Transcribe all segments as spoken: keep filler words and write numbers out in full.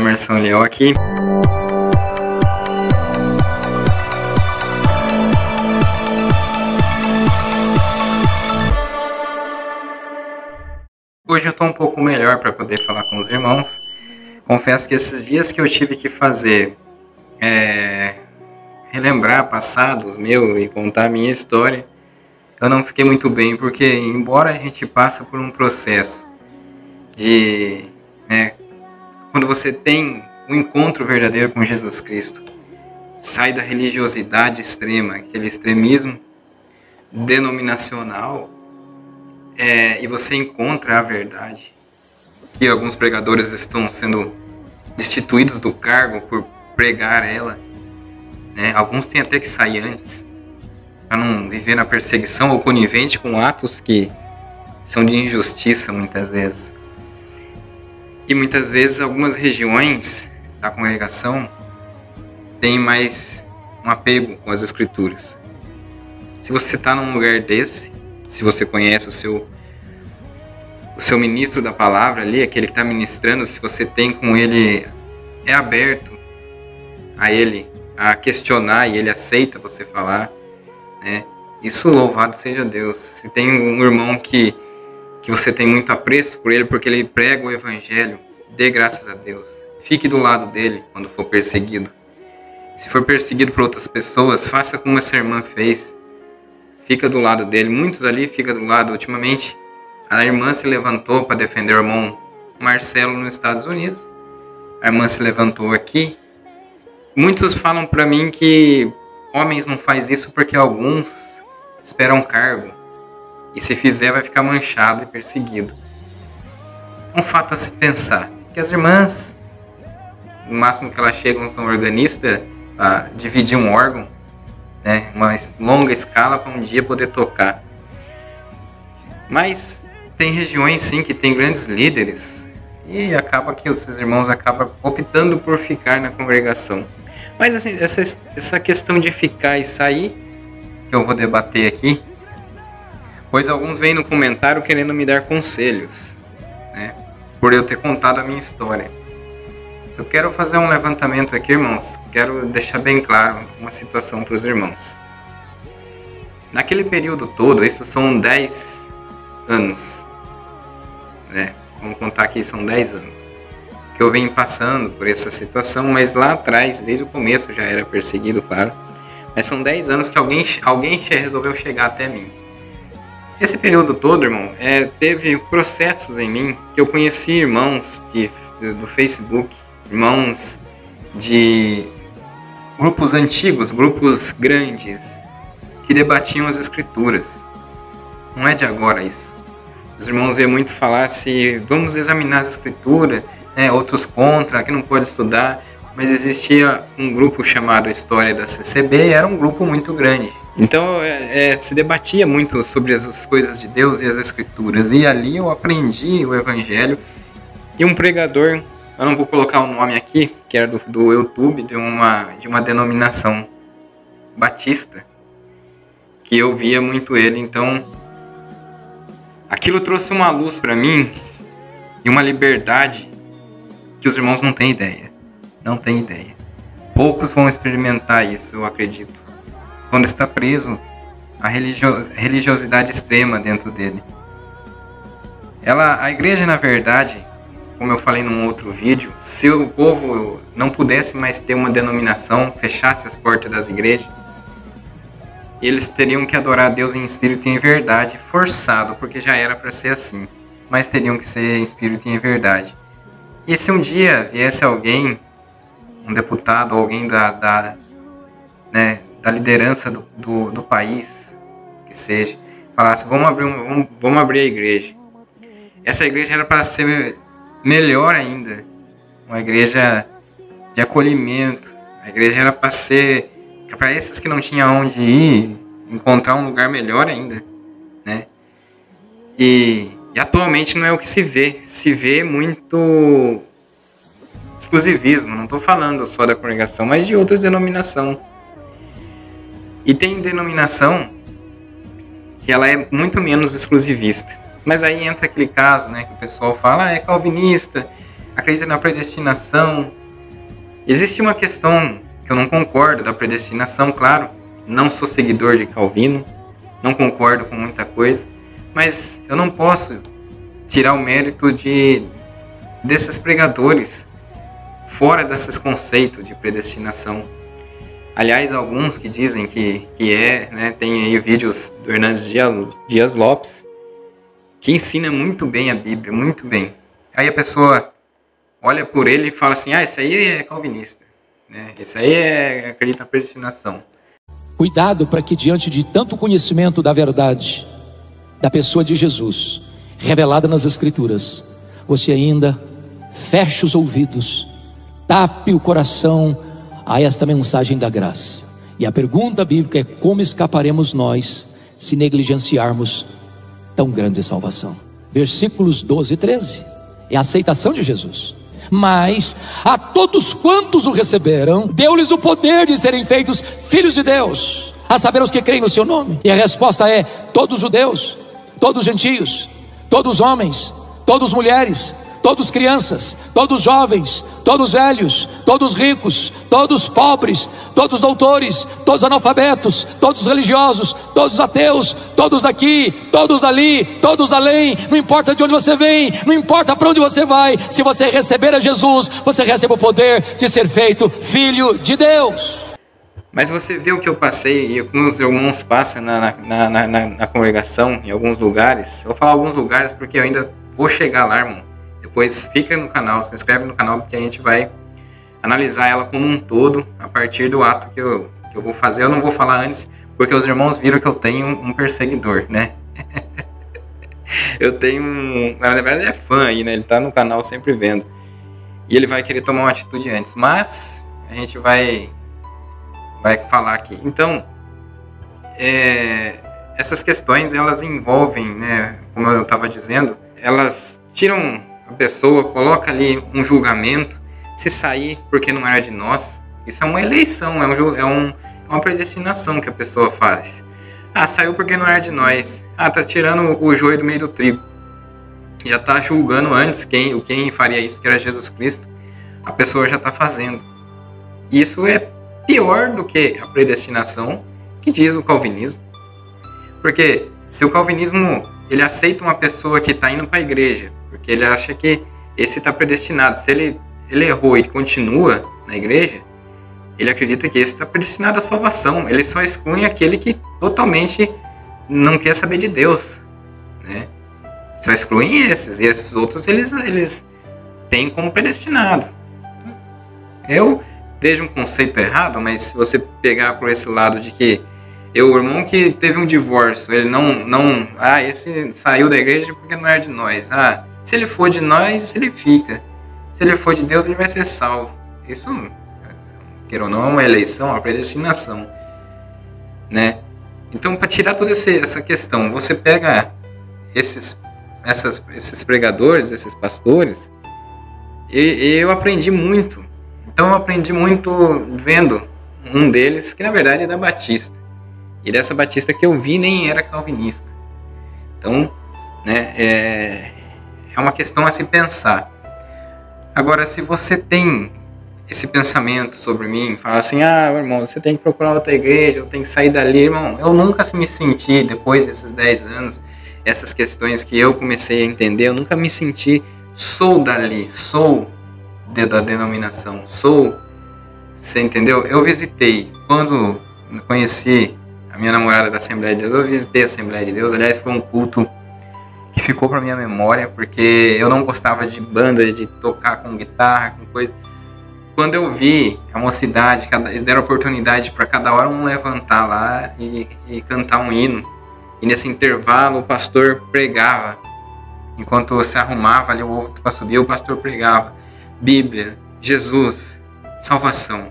Emerson Leal aqui. Hoje eu estou um pouco melhor para poder falar com os irmãos. Confesso que esses dias que eu tive que fazer, é, relembrar passados meu e contar a minha história, eu não fiquei muito bem, porque embora a gente passe por um processo de, né, quando você tem um encontro verdadeiro com Jesus Cristo, sai da religiosidade extrema, aquele extremismo denominacional, é, e você encontra a verdade, que alguns pregadores estão sendo destituídos do cargo por pregar ela, né? Alguns têm até que sair antes, para não viver na perseguição ou conivente com atos que são de injustiça muitas vezes. E muitas vezes algumas regiões da congregação têm mais um apego com as escrituras. Se você está num lugar desse, se você conhece o seu, o seu ministro da palavra ali, aquele que está ministrando, se você tem com ele, é aberto a ele, a questionar, e ele aceita você falar, né? Isso, louvado seja Deus. Se tem um irmão que, que você tem muito apreço por ele, porque ele prega o evangelho, dê graças a Deus. Fique do lado dele quando for perseguido. Se for perseguido por outras pessoas, faça como essa irmã fez. Fica do lado dele. Muitos ali ficam do lado. Ultimamente, a irmã se levantou para defender o irmão Marcelo nos Estados Unidos. A irmã se levantou aqui. Muitos falam para mim que homens não fazem isso porque alguns esperam cargo. E se fizer, vai ficar manchado e perseguido. Um fato a se pensar. Que as irmãs, no máximo que elas chegam, são organistas para dividir um órgão, né, uma longa escala para um dia poder tocar. Mas tem regiões sim que tem grandes líderes e acaba que esses irmãos acabam optando por ficar na congregação. Mas assim, essa, essa questão de ficar e sair, que eu vou debater aqui, pois alguns vêm no comentário querendo me dar conselhos, né, por eu ter contado a minha história. Eu quero fazer um levantamento aqui, irmãos. Quero deixar bem claro uma situação para os irmãos. Naquele período todo, isso são dez anos, né? Vamos contar aqui, são dez anos que eu venho passando por essa situação, mas lá atrás, desde o começo, já era perseguido, claro. Mas são dez anos que alguém, alguém resolveu chegar até mim. Esse período todo, irmão, é, teve processos em mim que eu conheci irmãos de, de, do Facebook, irmãos de grupos antigos, grupos grandes, que debatiam as escrituras. Não é de agora isso. Os irmãos vêem muito falar se vamos examinar as escrituras, né, outros contra, que não pode estudar, mas existia um grupo chamado História da C C B e era um grupo muito grande. Então é, é, se debatia muito sobre as coisas de Deus e as escrituras, e ali eu aprendi o evangelho. E um pregador, eu não vou colocar o nome aqui, que era do, do YouTube, de uma, de uma denominação batista, que eu via muito ele. Então aquilo trouxe uma luz para mim e uma liberdade que os irmãos não têm ideia. Não têm ideia. Poucos vão experimentar isso, eu acredito, quando está preso a religio- religiosidade extrema dentro dele. Ela, a igreja, na verdade, como eu falei num outro vídeo, se o povo não pudesse mais ter uma denominação, fechasse as portas das igrejas, eles teriam que adorar a Deus em espírito e em verdade, forçado, porque já era para ser assim, mas teriam que ser em espírito e em verdade. E se um dia viesse alguém, um deputado ou alguém da, da, né, da liderança do, do, do país, que seja, falasse, vamos abrir, um, vamos, vamos abrir a igreja. Essa igreja era para ser melhor ainda, uma igreja de acolhimento. A igreja era para ser, para esses que não tinham onde ir, encontrar um lugar melhor ainda, né? E, e atualmente não é o que se vê. Se vê muito exclusivismo. Não estou falando só da congregação, mas de outras denominações. E tem denominação que ela é muito menos exclusivista. Mas aí entra aquele caso, né, que o pessoal fala, ah, é calvinista, acredita na predestinação. Existe uma questão que eu não concordo da predestinação, claro. Não sou seguidor de Calvino, não concordo com muita coisa, mas eu não posso tirar o mérito de, desses pregadores fora desses conceitos de predestinação. Aliás, alguns que dizem que, que é, né, tem aí vídeos do Hernandes Dias, Dias Lopes, que ensina muito bem a Bíblia, muito bem. Aí a pessoa olha por ele e fala assim, ah, esse aí é calvinista, né? Esse aí é, acredita na predestinação. Cuidado para que diante de tanto conhecimento da verdade, da pessoa de Jesus, revelada nas Escrituras, você ainda feche os ouvidos, tape o coração a esta mensagem da graça. E a pergunta bíblica é: como escaparemos nós se negligenciarmos tão grande salvação? Versículos doze e treze é a aceitação de Jesus. Mas a todos quantos o receberam, deu-lhes o poder de serem feitos filhos de Deus, a saber, os que creem no seu nome. E a resposta é: todos judeus, todos gentios, todos homens, todos mulheres, todos crianças, todos jovens, todos velhos, todos ricos, todos pobres, todos doutores, todos analfabetos, todos religiosos, todos ateus, todos daqui, todos dali, todos além. Não importa de onde você vem, não importa para onde você vai, se você receber a Jesus, você recebe o poder de ser feito filho de Deus. Mas você vê o que eu passei e alguns irmãos passam na, na, na, na, na congregação, em alguns lugares. Eu vou falar alguns lugares porque eu ainda vou chegar lá, irmão. Depois fica no canal, se inscreve no canal, porque a gente vai analisar ela como um todo a partir do ato que eu, que eu vou fazer. Eu não vou falar antes, porque os irmãos viram que eu tenho um perseguidor, né? Eu tenho um... Na verdade ele é fã aí, né? Ele tá no canal sempre vendo. E ele vai querer tomar uma atitude antes. Mas a gente vai, vai falar aqui. Então, é, essas questões, elas envolvem, né? Como eu estava dizendo, elas tiram a pessoa, coloca ali um julgamento. Se sair porque não era de nós, isso é uma eleição, é, um, é, um, é uma predestinação que a pessoa faz. Ah, saiu porque não era de nós. Ah, tá tirando o joio do meio do trigo. Já tá julgando antes quem, quem faria isso, que era Jesus Cristo. A pessoa já tá fazendo. Isso é pior do que a predestinação que diz o calvinismo. Porque se o calvinismo, ele aceita uma pessoa que está indo para a igreja, porque ele acha que esse está predestinado. Se ele, ele errou e continua na igreja, ele acredita que esse está predestinado à salvação. Ele só exclui aquele que totalmente não quer saber de Deus, né? Só excluem esses, e esses outros eles, eles têm como predestinado. Eu vejo um conceito errado, mas se você pegar por esse lado de que eu, o irmão que teve um divórcio, ele não, não, ah, esse saiu da igreja porque não era de nós. Ah, se ele for de nós, ele fica. Se ele for de Deus, ele vai ser salvo. Isso, queira ou não, é uma eleição, é uma predestinação, né? Então, para tirar toda essa questão, você pega esses, essas, esses pregadores, esses pastores, e, e eu aprendi muito. Então, eu aprendi muito vendo um deles, que na verdade é da Batista. E dessa Batista que eu vi nem era calvinista. Então, né, é, é uma questão a se pensar. Agora, se você tem esse pensamento sobre mim, fala assim, ah, irmão, você tem que procurar outra igreja, eu tenho que sair dali, irmão. Eu nunca me senti, depois desses dez anos, essas questões que eu comecei a entender, eu nunca me senti, sou dali, sou de, da denominação, sou, você entendeu? Eu visitei, quando conheci a minha namorada da Assembleia de Deus, eu visitei a Assembleia de Deus. Aliás, foi um culto que ficou para minha memória, porque eu não gostava de banda, de tocar com guitarra, com coisa. Quando eu vi a mocidade, cada, eles deram oportunidade para cada hora um levantar lá e, e cantar um hino. E nesse intervalo o pastor pregava. Enquanto você arrumava ali o ovo para subir, o pastor pregava. Bíblia, Jesus, salvação.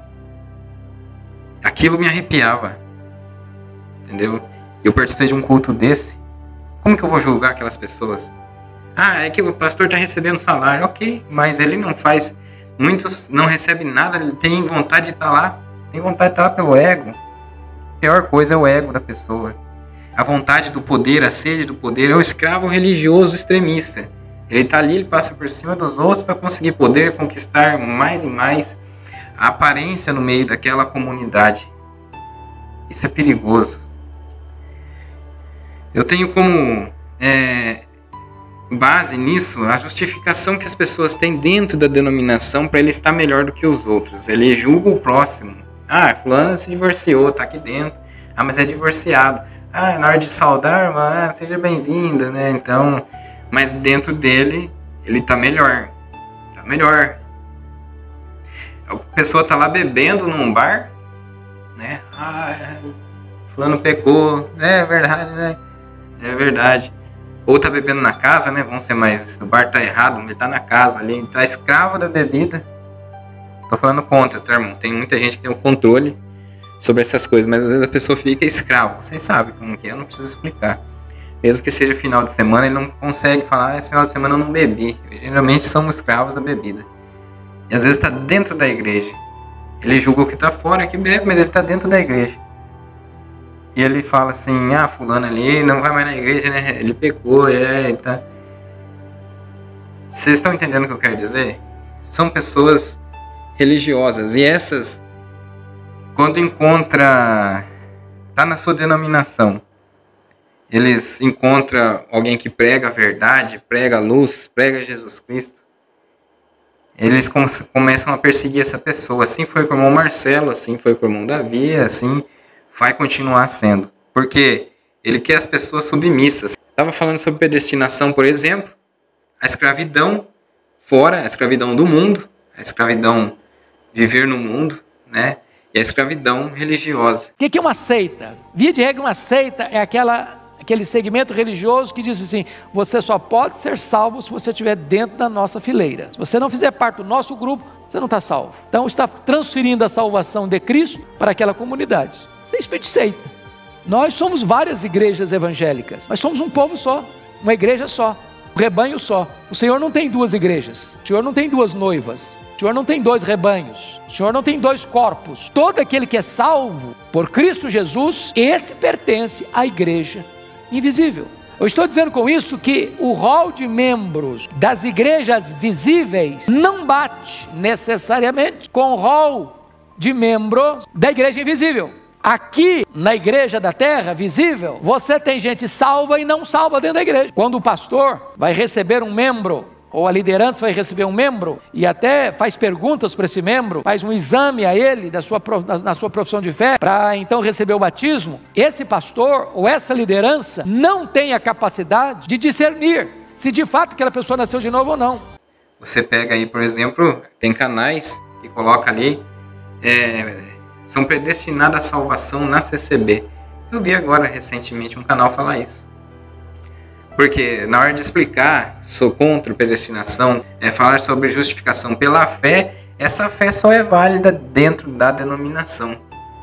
Aquilo me arrepiava. Entendeu? Eu participei de um culto desse. Como que eu vou julgar aquelas pessoas? Ah, é que o pastor está recebendo salário. Ok, mas ele não faz... Muitos não recebem nada, ele tem vontade de estar lá. Tem vontade de estar lá pelo ego. A pior coisa é o ego da pessoa. A vontade do poder, a sede do poder. É o escravo religioso extremista. Ele está ali, ele passa por cima dos outros para conseguir poder, conquistar mais e mais a aparência no meio daquela comunidade. Isso é perigoso. Eu tenho como é, base nisso a justificação que as pessoas têm dentro da denominação para ele estar melhor do que os outros. Ele julga o próximo. Ah, fulano se divorciou, está aqui dentro. Ah, mas é divorciado. Ah, na hora de saudar, ah, seja bem-vinda, né? Então, mas dentro dele, ele está melhor. Está melhor. A pessoa está lá bebendo num bar, né? Ah, fulano pecou. É verdade, né? É verdade. Ou tá bebendo na casa, né? Vamos ser mais... O bar tá errado, ele tá na casa ali. Ele tá escravo da bebida. Tô falando contra, tá, irmão? Tem muita gente que tem o controle sobre essas coisas, mas às vezes a pessoa fica escravo. Vocês sabem como que é, eu não preciso explicar. Mesmo que seja final de semana, ele não consegue falar, ah, esse final de semana eu não bebi. Geralmente somos escravos da bebida. E às vezes tá dentro da igreja. Ele julga o que tá fora, que bebe, mas ele tá dentro da igreja. E ele fala assim, ah, fulano ali não vai mais na igreja, né? Ele pecou, é, tá. Vocês estão entendendo o que eu quero dizer? São pessoas religiosas. E essas, quando encontra, tá na sua denominação, eles encontram alguém que prega a verdade, prega a luz, prega Jesus Cristo, eles com, começam a perseguir essa pessoa. Assim foi com o irmão Marcelo, assim foi com o irmão Davi, assim vai continuar sendo. Porque ele quer as pessoas submissas. Estava falando sobre predestinação, por exemplo, a escravidão fora, a escravidão do mundo, a escravidão viver no mundo, né? E a escravidão religiosa. O que é uma seita? Via de regra, uma seita é aquela, aquele segmento religioso que diz assim, você só pode ser salvo se você estiver dentro da nossa fileira. Se você não fizer parte do nosso grupo, você não está salvo. Então está transferindo a salvação de Cristo para aquela comunidade. Isso é espírito de seita. Nós somos várias igrejas evangélicas, mas somos um povo só, uma igreja só, um rebanho só. O Senhor não tem duas igrejas, o Senhor não tem duas noivas, o Senhor não tem dois rebanhos, o Senhor não tem dois corpos. Todo aquele que é salvo por Cristo Jesus, esse pertence à igreja invisível. Eu estou dizendo com isso que o rol de membros das igrejas visíveis não bate necessariamente com o rol de membros da igreja invisível. Aqui na igreja da terra visível, você tem gente salva e não salva dentro da igreja. Quando o pastor vai receber um membro, ou a liderança vai receber um membro, e até faz perguntas para esse membro, faz um exame a ele da sua, na sua profissão de fé, para então receber o batismo, esse pastor ou essa liderança não tem a capacidade de discernir se de fato aquela pessoa nasceu de novo ou não. Você pega aí, por exemplo, tem canais que coloca ali, é, são predestinados à salvação na C C B. Eu vi agora recentemente um canal falar isso. Porque na hora de explicar, sou contra a predestinação, é falar sobre justificação pela fé, essa fé só é válida dentro da denominação.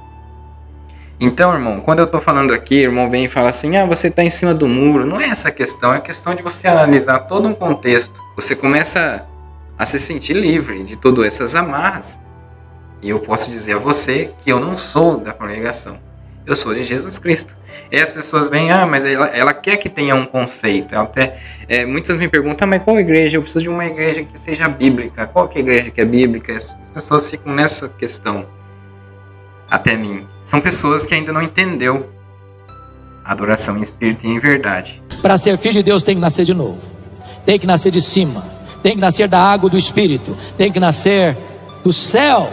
Então, irmão, quando eu estou falando aqui, o irmão vem e fala assim, ah, você está em cima do muro. Não é essa a questão, é a questão de você analisar todo um contexto. Você começa a se sentir livre de todas essas amarras. E eu posso dizer a você que eu não sou da congregação. Eu sou de Jesus Cristo. E as pessoas vêm, ah, mas ela, ela quer que tenha um conceito. Ela até, é, muitas me perguntam, ah, mas qual igreja? Eu preciso de uma igreja que seja bíblica. Qual que é a igreja que é bíblica? As, as pessoas ficam nessa questão. Até mim. São pessoas que ainda não entendeu a adoração em espírito e em verdade. Para ser filho de Deus tem que nascer de novo. Tem que nascer de cima. Tem que nascer da água do Espírito. Tem que nascer do céu.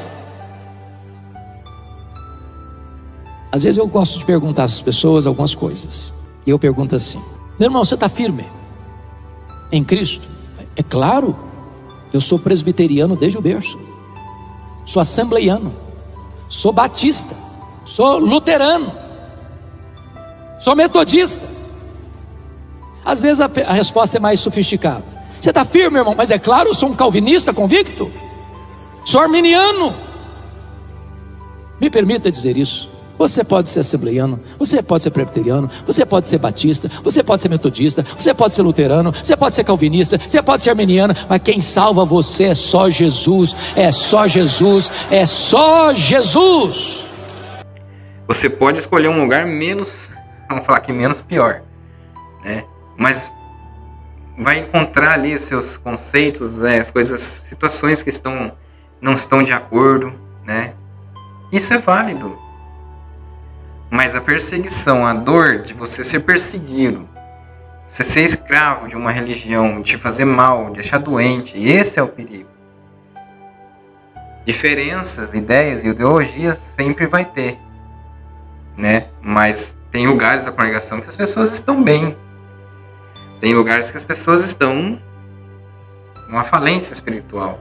Às vezes eu gosto de perguntar às pessoas algumas coisas. E eu pergunto assim, meu irmão, você está firme em Cristo? É claro, eu sou presbiteriano desde o berço, sou assembleiano, sou batista, sou luterano, sou metodista. Às vezes a, a resposta é mais sofisticada. Você está firme, irmão? Mas é claro, eu sou um calvinista convicto, sou arminiano. Me permita dizer isso. Você pode ser assembleiano, você pode ser presbiteriano, você pode ser batista, você pode ser metodista, você pode ser luterano, você pode ser calvinista, você pode ser arminiano, mas quem salva você é só Jesus, é só Jesus, é só Jesus. Você pode escolher um lugar menos, vamos falar aqui, menos pior, né? Mas vai encontrar ali os seus conceitos, né, as coisas, situações que estão, não estão de acordo, né? Isso é válido. Mas a perseguição, a dor de você ser perseguido, você ser escravo de uma religião, de fazer mal, de deixar doente, esse é o perigo. Diferenças, ideias e ideologias sempre vai ter, né? Mas tem lugares da congregação que as pessoas estão bem. Tem lugares que as pessoas estão numa falência espiritual.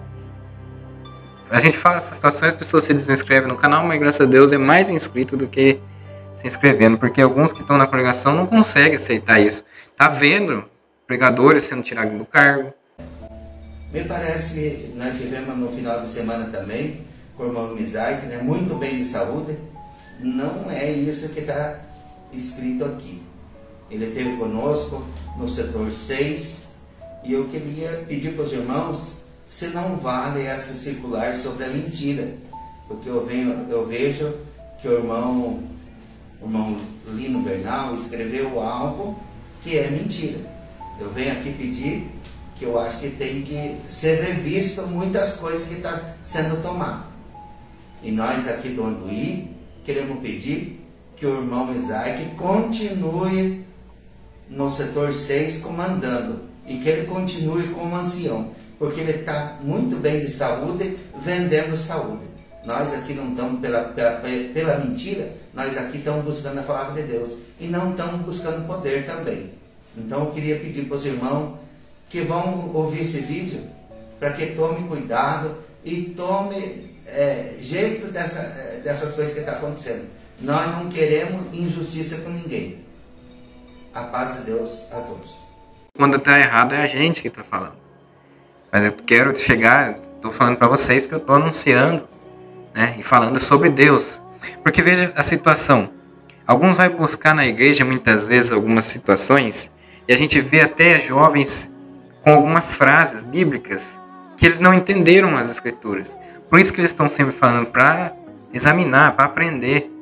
A gente fala essas situações, as pessoas se desinscrevem no canal, mas graças a Deus é mais inscrito do que se inscrevendo, porque alguns que estão na congregação não conseguem aceitar isso. Tá vendo pregadores sendo tirados do cargo. Me parece que nós tivemos no final de semana também, com o irmão Mizark, né, muito bem de saúde. Não é isso que está escrito aqui. Ele esteve conosco no setor seis, e eu queria pedir para os irmãos se não vale essa circular sobre a mentira, porque eu, venho, eu vejo que o irmão, o irmão Lino Bernal escreveu algo que é mentira. Eu venho aqui pedir que eu acho que tem que ser revisto muitas coisas que estão sendo tomadas. E nós aqui do Anduí queremos pedir que o irmão Isaac continue no setor seis comandando, e que ele continue como ancião, porque ele está muito bem de saúde, vendendo saúde. Nós aqui não estamos pela, pela, pela mentira, nós aqui estamos buscando a palavra de Deus, e não estamos buscando poder também. Então eu queria pedir para os irmãos que vão ouvir esse vídeo, para que tome cuidado e tome é, jeito dessa, é, dessas coisas que estão acontecendo. Nós não queremos injustiça com ninguém. A paz de Deus a todos. Quando está errado é a gente que está falando. Mas eu quero chegar, estou falando para vocês que eu estou anunciando, né, e falando sobre Deus. Porque veja a situação. Alguns vão buscar na igreja muitas vezes algumas situações, e a gente vê até jovens com algumas frases bíblicas que eles não entenderam as escrituras. Por isso que eles estão sempre falando para examinar, para aprender.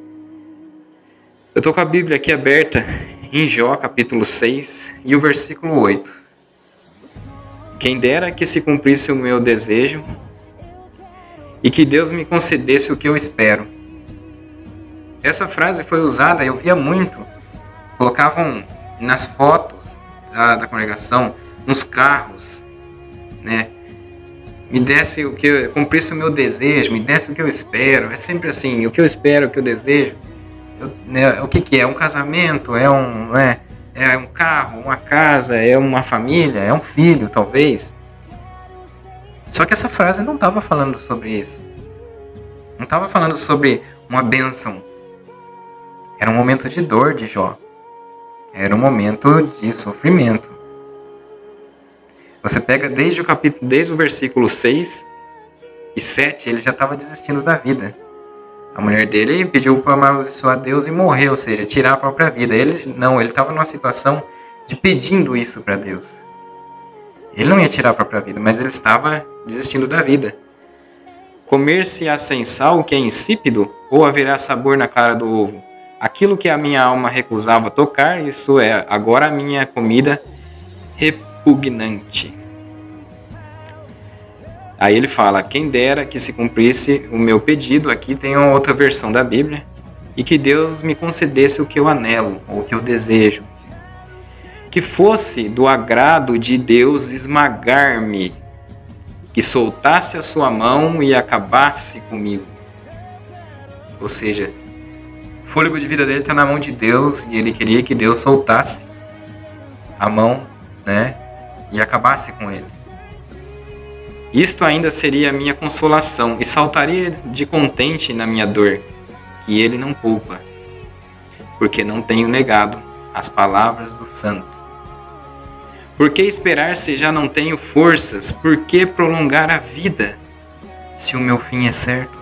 Eu estou com a Bíblia aqui aberta em Jó, capítulo seis, e o versículo oito. Quem dera que se cumprisse o meu desejo e que Deus me concedesse o que eu espero. Essa frase foi usada, eu via muito. Colocavam nas fotos da, da congregação, nos carros, né? Me desse o que eu, cumprisse o meu desejo, me desse o que eu espero. É sempre assim, o que eu espero, o que eu desejo. Eu, né, o que, que é? Um casamento? É um, né, é um carro? Uma casa? É uma família? É um filho, talvez? Só que essa frase não estava falando sobre isso. Não estava falando sobre uma bênção. Era um momento de dor de Jó. Era um momento de sofrimento. Você pega desde o capítulo, desde o versículo seis e sete, ele já estava desistindo da vida. A mulher dele pediu para amaldiçoar Deus e morrer, ou seja, tirar a própria vida. Ele não, ele estava numa situação de pedindo isso para Deus. Ele não ia tirar a própria vida, mas ele estava desistindo da vida. Comer-se-á sem sal, que é insípido, ou haverá sabor na clara do ovo? Aquilo que a minha alma recusava tocar, isso é agora a minha comida repugnante. Aí ele fala, quem dera que se cumprisse o meu pedido, aqui tem uma outra versão da Bíblia, e que Deus me concedesse o que eu anelo, ou o que eu desejo. Que fosse do agrado de Deus esmagar-me, que soltasse a sua mão e acabasse comigo. Ou seja, o fôlego de vida dele está na mão de Deus, e ele queria que Deus soltasse a mão, né, e acabasse com ele. Isto ainda seria a minha consolação, e saltaria de contente na minha dor, que ele não poupa, porque não tenho negado as palavras do santo. Por que esperar se já não tenho forças? Por que prolongar a vida, se o meu fim é certo?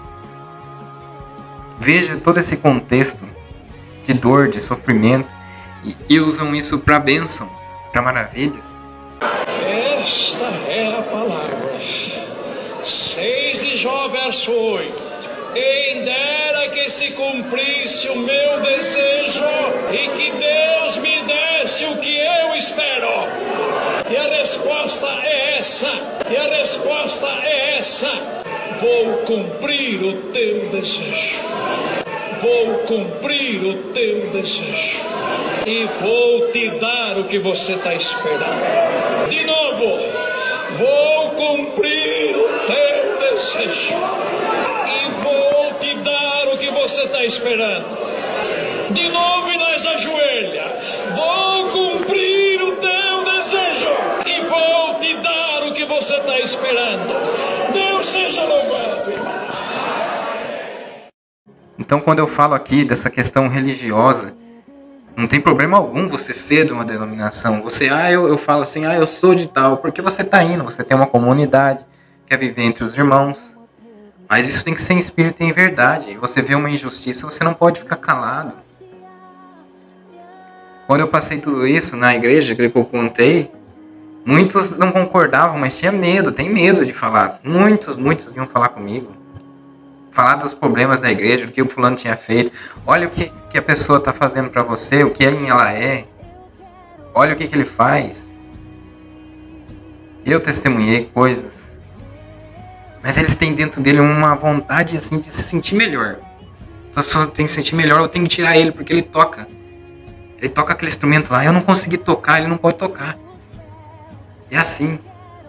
Veja todo esse contexto de dor, de sofrimento, e, e usam isso para bênção, para maravilhas. Esta é a palavra. seis de Jó, verso oito. Quem dera que se cumprisse o meu desejo e que Deus me desse o que eu espero. resposta é essa. E a resposta é essa. Vou cumprir o teu desejo. Vou cumprir o teu desejo. E vou te dar o que você está esperando. De novo. Vou cumprir o teu desejo. E vou te dar o que você está esperando. De novo e nós ajoelha. Vou cumprir o teu desejo. E vou te dar o que você está esperando. Deus seja louvado, irmão. Então, quando eu falo aqui dessa questão religiosa, não tem problema algum você ser de uma denominação. Você, ah, eu, eu falo assim, ah, eu sou de tal, porque você está indo, você tem uma comunidade, quer viver entre os irmãos. Mas isso tem que ser em espírito e em verdade. Você vê uma injustiça, você não pode ficar calado. Quando eu passei tudo isso na igreja que eu contei, muitos não concordavam, mas tinha medo, tem medo de falar. Muitos, muitos vinham falar comigo. Falar dos problemas da igreja, o que o fulano tinha feito. Olha o que, que a pessoa está fazendo para você, o que ela é. Olha o que, que ele faz. Eu testemunhei coisas. Mas eles têm dentro dele uma vontade assim, de se sentir melhor. A pessoa tem que se sentir melhor, eu tenho que tirar ele, porque ele toca. Ele toca aquele instrumento lá, eu não consegui tocar, ele não pode tocar. É assim.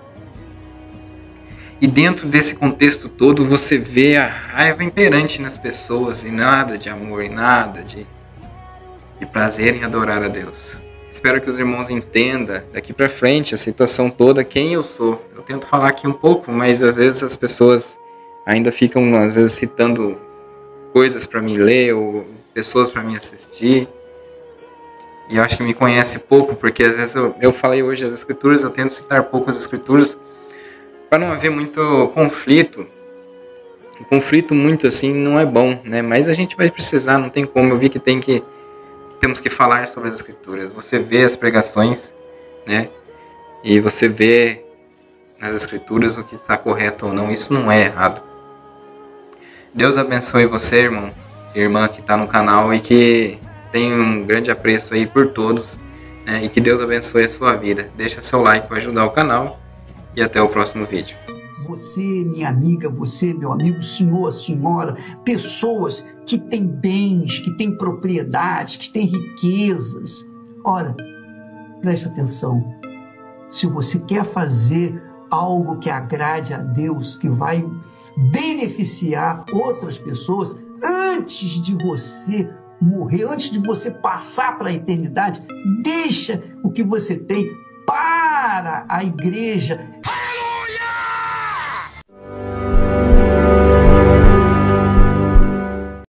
E dentro desse contexto todo, você vê a raiva imperante nas pessoas, e nada de amor, e nada de, de prazer em adorar a Deus. Espero que os irmãos entendam daqui pra frente a situação toda, quem eu sou. Eu tento falar aqui um pouco, mas às vezes as pessoas ainda ficam, às vezes, citando coisas para me ler, ou pessoas para me assistir. E eu acho que me conhece pouco, porque às vezes eu, eu falei hoje as escrituras, eu tento citar pouco as escrituras, para não haver muito conflito. O conflito muito assim não é bom, né? Mas a gente vai precisar, não tem como. Eu vi que tem que temos que falar sobre as escrituras. Você vê as pregações, né? E você vê nas escrituras o que está correto ou não. Isso não é errado. Deus abençoe você, irmão e irmã que está no canal, e que tem um grande apreço aí por todos, né? E que Deus abençoe a sua vida. Deixa seu like para ajudar o canal e até o próximo vídeo. Você, minha amiga, você, meu amigo, senhor, senhora, pessoas que têm bens, que têm propriedades, que têm riquezas. Ora, preste atenção. Se você quer fazer algo que agrade a Deus, que vai beneficiar outras pessoas, antes de você morrer, antes de você passar para a eternidade, deixa o que você tem para a igreja.